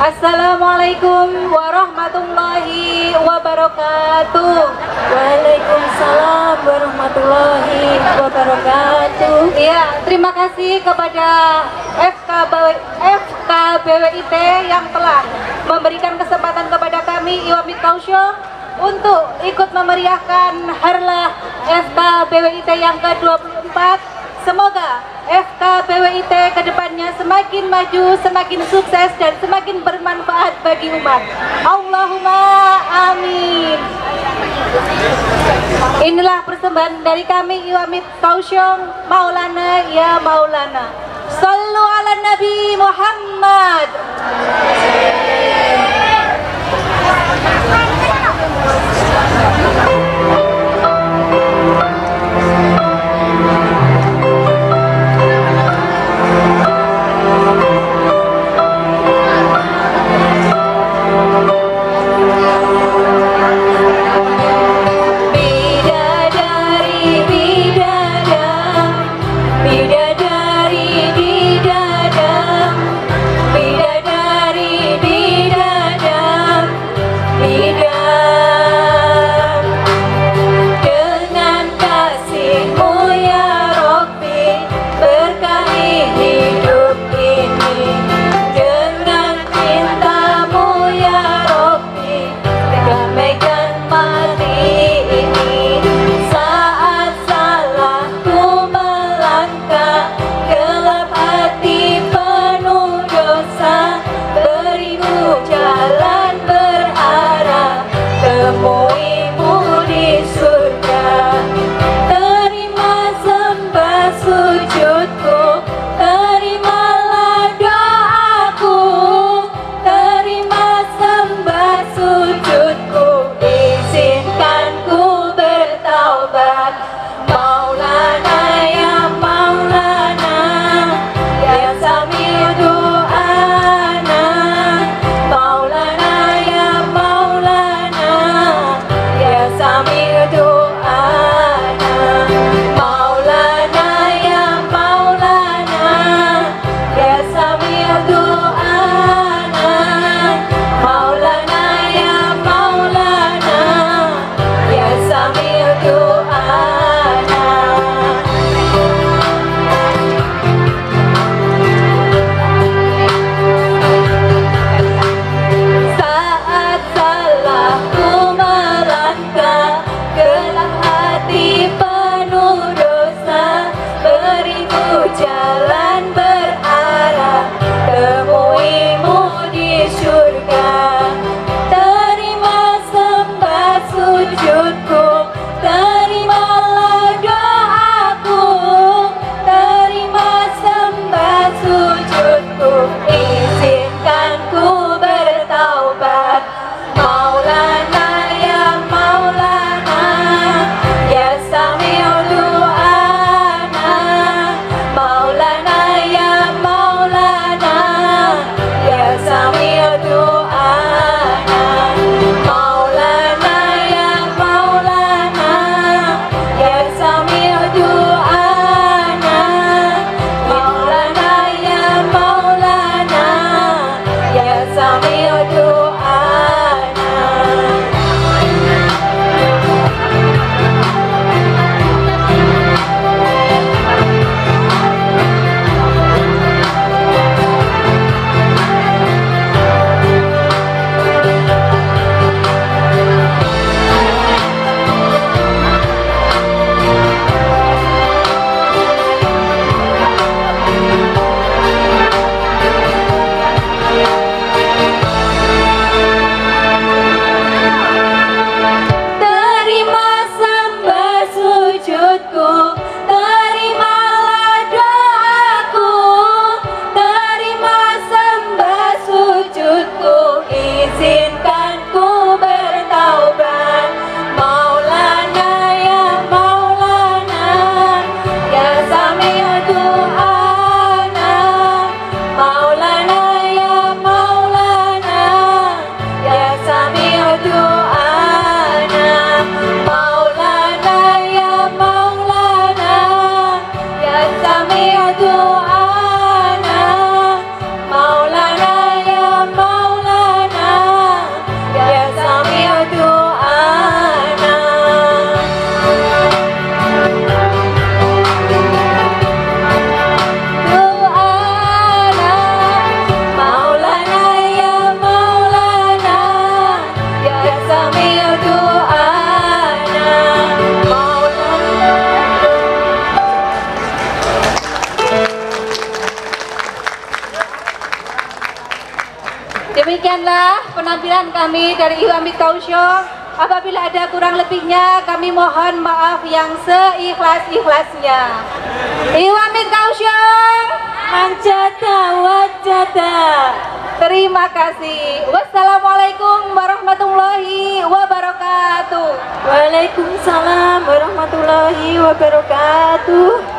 Assalamualaikum warahmatullahi wabarakatuh. Waalaikumsalam warahmatullahi wabarakatuh. Iya, terima kasih kepada FKBWIT yang telah memberikan kesempatan kepada kami Iwamit Kausyo untuk ikut memeriahkan Harlah FKBWIT yang ke-24. Semoga FKBWIT kedepannya semakin maju, semakin sukses, dan semakin bermanfaat bagi umat. Allahumma amin. Inilah persembahan dari kami Iwamit Kausyo. Maulana ya Maulana. Sallu ala Nabi Muhammad. Demikianlah penampilan kami dari Ibu Amit Kausyong. Apabila ada kurang lebihnya, kami mohon maaf yang seikhlas-ikhlasnya. Ibu Amit Kausyong, Manjata wajata. terima kasih. Wassalamualaikum warahmatullahi wabarakatuh. Waalaikumsalam warahmatullahi wabarakatuh.